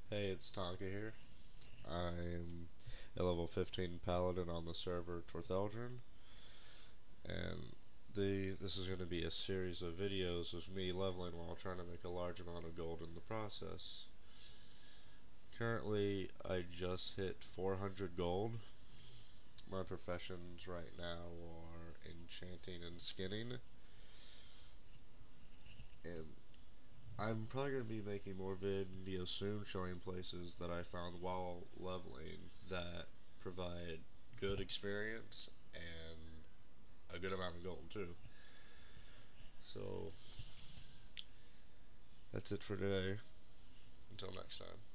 Hey, it's Tonka here. I'm a level 15 Paladin on the server Tortheldrin, and this is going to be a series of videos of me leveling while trying to make a large amount of gold in the process. Currently, I just hit 400 gold. My professions right now are enchanting and skinning, and I'm probably going to be making more videos soon showing places that I found while leveling that provide good experience and a good amount of gold too. So that's it for today. Until next time.